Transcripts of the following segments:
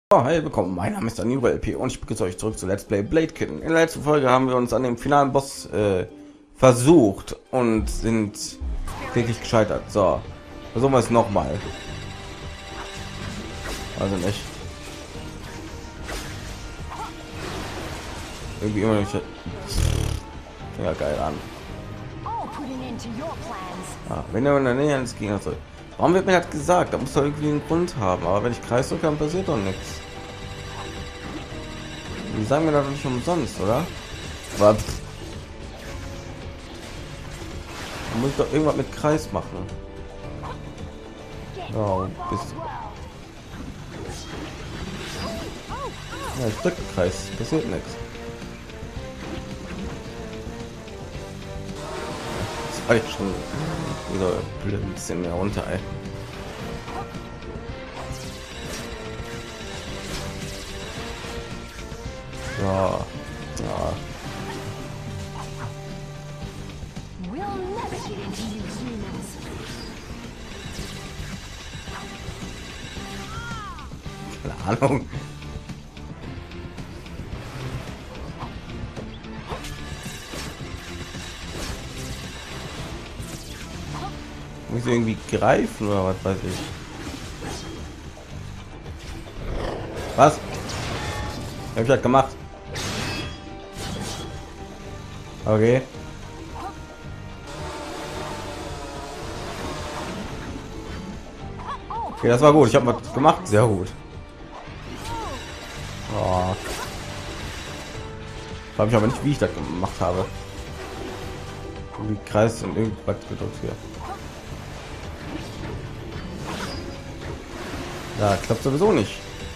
Oh, hey, willkommen. Mein Name ist Daniel LP und ich begrüße euch zurück zu Let's Play Blade Kitten. In der letzten Folge haben wir uns an dem finalen Boss versucht und sind wirklich gescheitert. So, versuchen wir es noch mal. Also nicht. Irgendwie immer nicht. Ja, geil an. Ja, wenn er in der Nähe eines Gegners ist. Warum wird mir das gesagt? Da muss doch irgendwie einen Grund haben. Aber wenn ich Kreis drücke, dann passiert doch nichts. Die sagen mir doch nicht umsonst, oder? Was? Muss ich doch irgendwas mit Kreis machen. Oh, bist ja, ich drücke Kreis, passiert nichts. Das war ich schon wieder ein bisschen mehr runter, ey. Ja, ja. Keine Ahnung. Muss ich irgendwie greifen oder was weiß ich. Was? Habe ich das gemacht? Okay. Okay, das war gut. Ich habe was gemacht. Sehr gut. Oh. Habe ich aber nicht, wie ich das gemacht habe. Wie Kreis und irgendwas gedrückt hier. Ja, klappt sowieso nicht.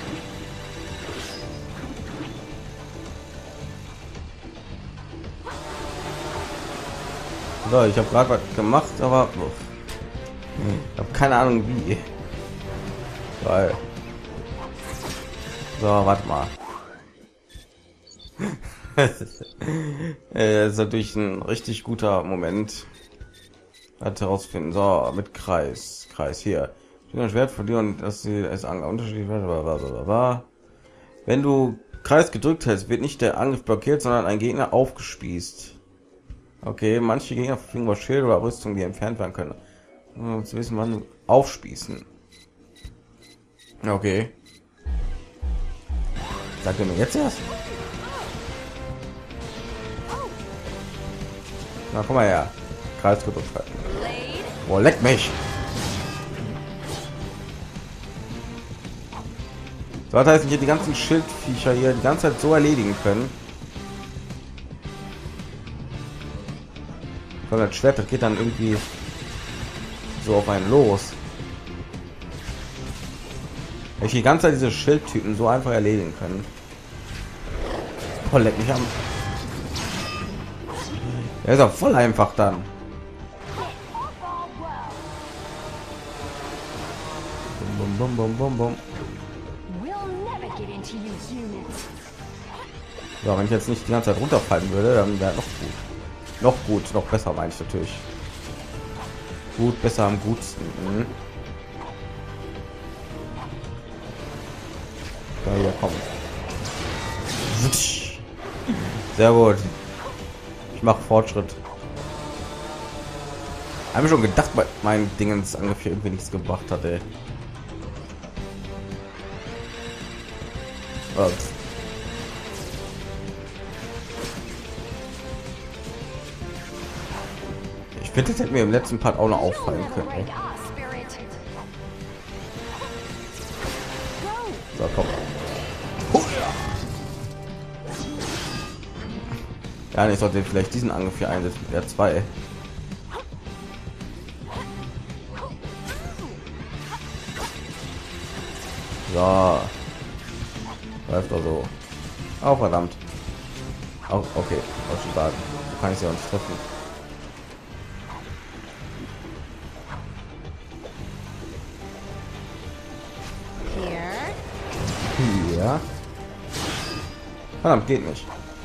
So, ich habe gerade was gemacht, aber ich habe keine Ahnung wie. Weil so, warte mal. Das ist natürlich ein richtig guter Moment. Hat herausfinden. So, mit Kreis hier. Ein Schwert verlieren, dass sie es unterschiedlich war. Wenn du Kreis gedrückt hast, wird nicht der Angriff blockiert, sondern ein Gegner aufgespießt. Okay, manche Gegner verfügen über Schilde oder Rüstung, die entfernt werden können. Um zu wissen, wann aufspießen. Okay. Sagt er mir jetzt erst? Na, komm mal her. Kreis gedrückt halten. Oh, leck mich. So, das heißt, hier die ganzen Schildviecher hier die ganze Zeit so erledigen können. Weil das Schwert, das geht dann irgendwie so auf einen los. Ich die ganze Zeit diese Schildtypen so einfach erledigen können. Oh, leck mich an. Er ist auch voll einfach dann. Bum, bum, bum, bum, bum. Ja, wenn ich jetzt nicht die ganze Zeit runterfallen würde, dann wäre noch gut. Noch besser, meine ich natürlich. Gut, besser am gutsten. Mhm. Ja, hier kommt. Sehr gut. Ich mache Fortschritt. Habe ich schon gedacht, bei meinen Dingens ungefähr irgendwie nichts gebracht hatte. Ich finde, das hätte mir im letzten Part auch noch auffallen können. Ey. So, komm. Ja, ich sollte vielleicht diesen Angriff hier einsetzen. Der 2. So. Läuft also. Oh, verdammt. Oh, okay. Wollte schon sagen. So kann ich sie auch nicht treffen. Ja. Verdammt, geht nicht.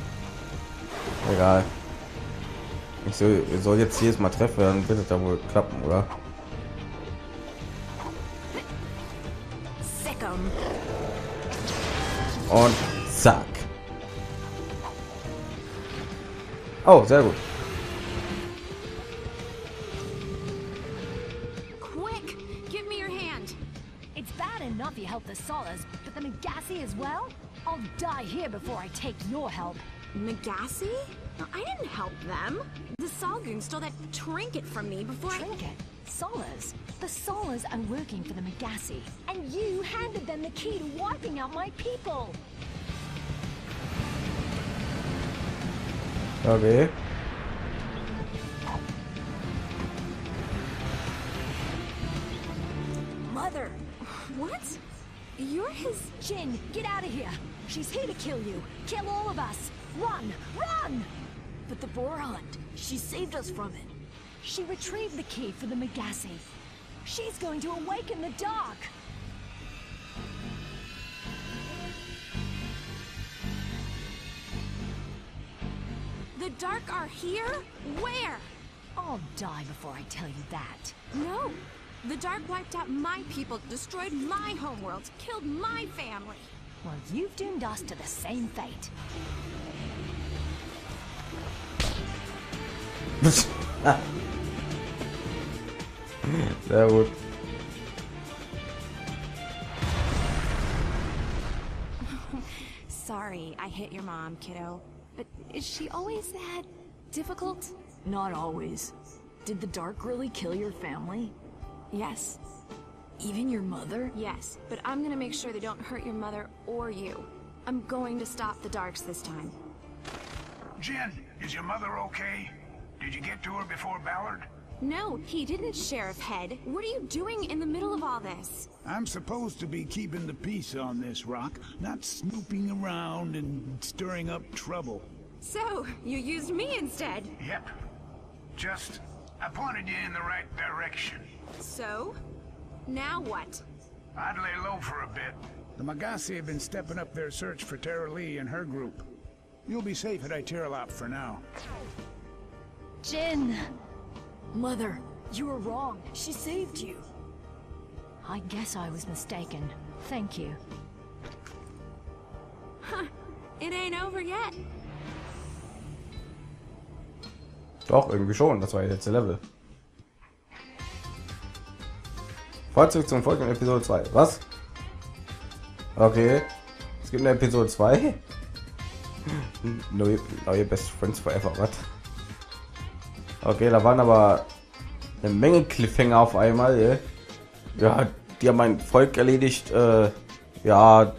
Egal. Ich soll jetzt jedes Mal treffen, dann wird es da wohl klappen, oder? Und zack. Oh, sehr gut. Quick, give me your hand. It's bad enough you help the Solas, but the Megassi as well? I'll die here before I take your help. Megassi? No, I didn't help them. The Solgoon stole that trinket from me before Trinket? Solas? The Solas are working for the Megassi, and you handed them the key to wiping out my people. Okay. Mother! What? You're his... Jin, get out of here! She's here to kill you! Kill all of us! Run! Run! But the boar hunt, she saved us from it. She retrieved the key for the Megassi. She's going to awaken the dark! The Dark are here? Where? I'll die before I tell you that. No. The Dark wiped out my people, destroyed my homeworld, killed my family. Well, you've doomed us to the same fate. Sehr gut. Sorry, I hit your mom, kiddo. But is she always that difficult? Not always. Did the Dark really kill your family? Yes. Even your mother? Yes, but I'm gonna make sure they don't hurt your mother or you. I'm going to stop the Darks this time. Jin, is your mother okay? Did you get to her before Ballard? No, he didn't, Sheriff Head. What are you doing in the middle of all this? I'm supposed to be keeping the peace on this rock, not snooping around and stirring up trouble. So, you used me instead. Yep. I pointed you in the right direction. So? Now what? I'd lay low for a bit. The Megassi have been stepping up their search for Tara Lee and her group. You'll be safe at Iteralop for now. Jin! Mother, you were wrong. She saved you. I guess I was mistaken. Thank you. Huh. It ain't over yet. Doch, irgendwie schon. Das war ja jetzt der Level. Fortsetzung zum folgenden Episode 2. Was? Okay. Es gibt eine Episode 2. Neue Best Friends Forever. Was? Okay, da waren aber eine Menge Cliffhanger auf einmal. Ja, die haben mein Volk erledigt. Ja,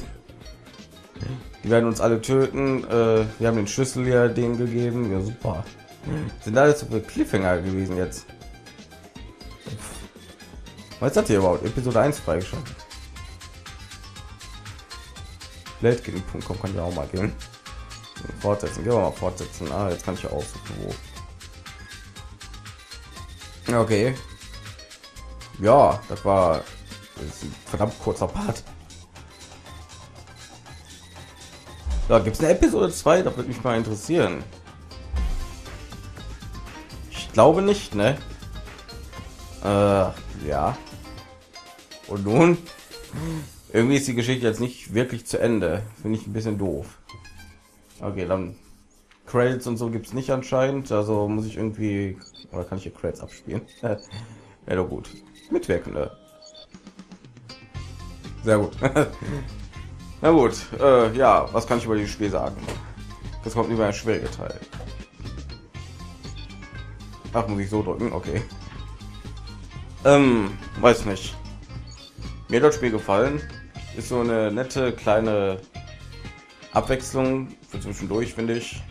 die werden uns alle töten. Wir haben den Schlüssel ja denen gegeben. Ja, super. Sind alles so viele Cliffhanger gewesen jetzt. Was hat hier überhaupt? Episode 1 freigeschaltet. Blade-Punkt.com kann ja auch mal gehen. Fortsetzen. Gehen wir mal fortsetzen. Ah, jetzt kann ich ja aussuchen, wo. Okay. Ja, das ist ein verdammt kurzer Part. Da gibt es eine Episode 2, da würde mich mal interessieren. Ich glaube nicht, ne? Ja. Und nun? Irgendwie ist die Geschichte jetzt nicht wirklich zu Ende. Finde ich ein bisschen doof. Okay, dann Credits und so gibt es nicht anscheinend. Also muss ich irgendwie... Oder kann ich hier Credits abspielen? Ja, doch gut. Mitwirkende. Sehr gut. Na gut. Ja, was kann ich über dieses Spiel sagen? Das kommt über ein schwieriger Teil. Ach, muss ich so drücken? Okay. Weiß nicht. Mir hat das Spiel gefallen. Ist so eine nette kleine Abwechslung für zwischendurch, finde ich.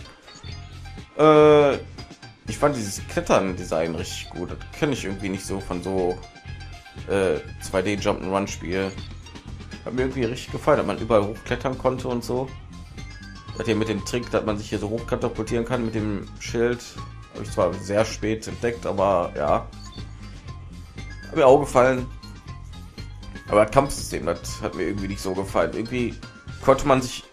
Ich fand dieses Klettern-Design richtig gut. Das kenne ich irgendwie nicht so von so 2D Jump'n'Run Spiel. Hat mir irgendwie richtig gefallen, dass man überall hochklettern konnte und so. Hat hier mit dem Trick, dass man sich hier so hochkatapultieren kann mit dem Schild. Habe ich zwar sehr spät entdeckt, aber ja. Hat mir auch gefallen. Aber das Kampfsystem, das hat mir irgendwie nicht so gefallen. Irgendwie konnte man sich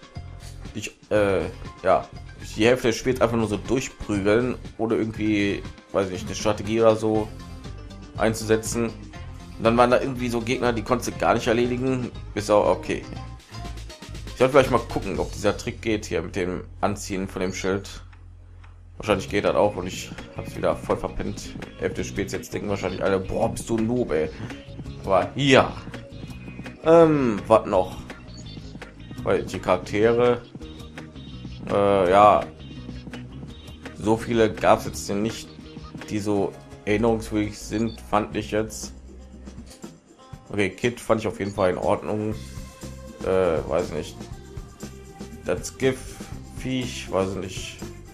ja, die Hälfte des Spiels einfach nur so durchprügeln oder irgendwie, weiß ich nicht, eine Strategie oder so einzusetzen. Und dann waren da irgendwie so Gegner, die konnte gar nicht erledigen. Bis auch okay. sollte vielleicht mal gucken, ob dieser Trick geht hier mit dem Anziehen von dem Schild. Wahrscheinlich geht das auch und ich habe es wieder voll verpennt. 11. Spät, jetzt denken wahrscheinlich alle, boah, bist du ein Noob, ey. Aber ja, was noch? Weil die Charaktere, ja, so viele gab es jetzt nicht, die so erinnerungswürdig sind, fand ich jetzt. Okay, Kid fand ich auf jeden Fall in Ordnung. Weiß nicht. Das Gift-Viech, weiß nicht.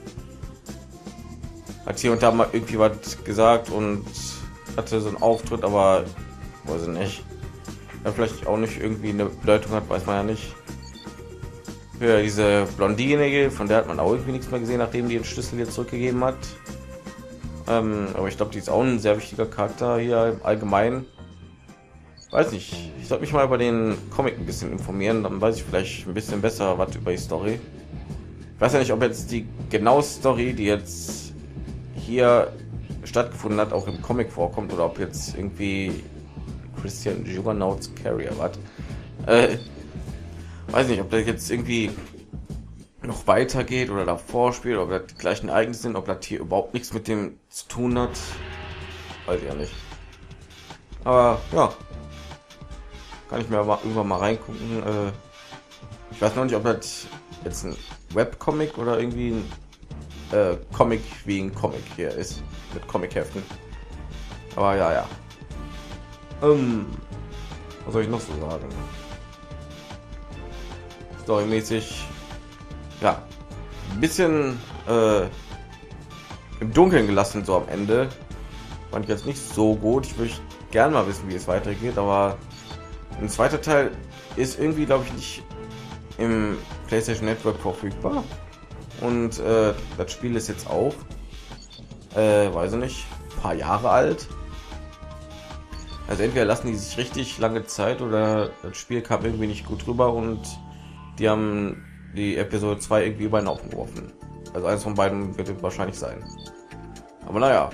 Hat hier und da mal irgendwie was gesagt und hatte so einen Auftritt, aber weiß ich nicht. Ja, vielleicht auch nicht irgendwie eine Bedeutung hat, weiß man ja nicht. Für diese Blondine, von der hat man auch irgendwie nichts mehr gesehen, nachdem die den Schlüssel jetzt zurückgegeben hat. Aber ich glaube, die ist auch ein sehr wichtiger Charakter hier im Allgemeinen. Weiß nicht, ich sollte mich mal über den Comic ein bisschen informieren, dann weiß ich vielleicht ein bisschen besser was über die Story. Ich weiß ja nicht, ob jetzt die genaue Story, die jetzt hier stattgefunden hat, auch im Comic vorkommt oder ob jetzt irgendwie Christian Juggernauts Carrier was. Weiß nicht, ob das jetzt irgendwie noch weitergeht oder davor spielt, ob das die gleichen Ereignisse sind, ob das hier überhaupt nichts mit dem zu tun hat. Weiß ich ja nicht. Aber ja, kann ich mir aber irgendwann mal reingucken. Ich weiß noch nicht, ob das jetzt ein Webcomic oder irgendwie ein Comic wie ein Comic hier ist mit Comicheften. Aber ja. Was soll ich noch so sagen? Storymäßig, ja, ein bisschen im Dunkeln gelassen so am Ende. Fand ich jetzt nicht so gut. Ich würde gerne mal wissen, wie es weitergeht, aber ein zweiter Teil ist irgendwie, glaube ich, nicht im PlayStation Network verfügbar. Und das Spiel ist jetzt auch, weiß ich nicht, ein paar Jahre alt. Also entweder lassen die sich richtig lange Zeit oder das Spiel kam irgendwie nicht gut rüber und die haben die Episode 2 irgendwie über den Haufen geworfen. Also eines von beiden wird es wahrscheinlich sein. Aber naja.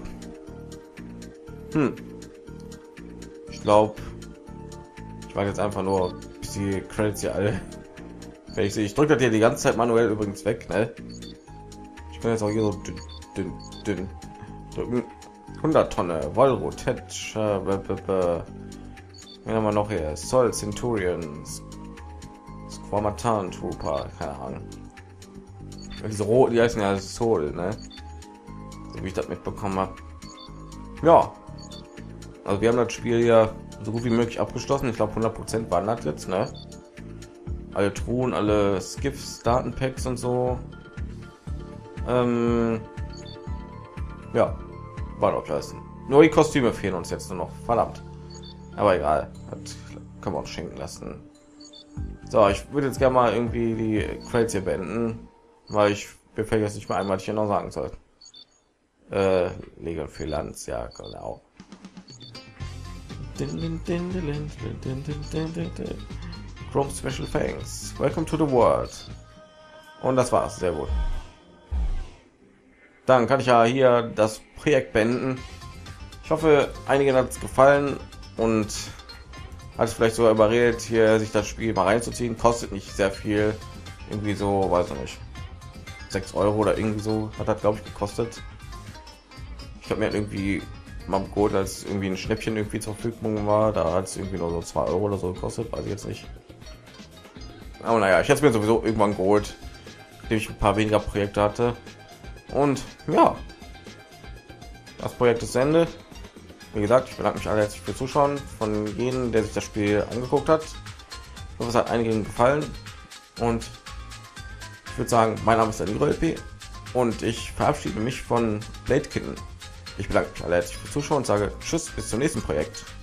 Ich glaube, ich warte jetzt einfach nur, bis die Credits hier alle fertig sind. Ich drücke das hier die ganze Zeit manuell übrigens weg, ne? Ich kann jetzt auch hier so dünn drücken. 100 Tonne, Volvo, Tetch, wenn wir noch hier, Sol, Centurions, Squamatan, Trooper, keine Ahnung. Diese roten, die heißen ja Soul, ne? So wie ich das mitbekommen habe. Ja, also wir haben das Spiel ja so gut wie möglich abgeschlossen. Ich glaube 100% waren das jetzt, ne? Alle Truhen, alle Skiffs, Datenpacks und so. Ja, war doch leisten. Nur die Kostüme fehlen uns jetzt nur noch, verdammt. Aber egal, das können wir uns schenken lassen. So, ich würde jetzt gerne mal irgendwie die Crates hier beenden, weil ich befällt jetzt nicht mehr einmal, was ich hier noch sagen soll. Legal für Lanz, ja genau. Chrome Special Thanks. Welcome to the world. Und das war's, sehr gut. Dann kann ich ja hier das Projekt beenden. Ich hoffe, einigen hat es gefallen und hat es vielleicht so überredet, hier sich das Spiel mal reinzuziehen. Kostet nicht sehr viel, irgendwie so, weiß ich nicht, 6 Euro oder irgendwie so hat das, glaube ich, gekostet. Ich habe mir irgendwie mal geholt, als irgendwie ein Schnäppchen irgendwie zur Verfügung war. Da hat es irgendwie nur so 2 Euro oder so gekostet, weiß ich jetzt nicht. Aber naja, ich hätte es mir sowieso irgendwann geholt, indem ich ein paar weniger Projekte hatte. Und ja, das Projekt ist zu Ende. Wie gesagt, ich bedanke mich alle herzlich für Zuschauen von jedem, der sich das Spiel angeguckt hat. Ich hoffe, es hat einigen gefallen. Und ich würde sagen, mein Name ist der LP und ich verabschiede mich von Blade Kitten. Ich bedanke mich alle herzlich fürs Zuschauen und sage Tschüss, bis zum nächsten Projekt.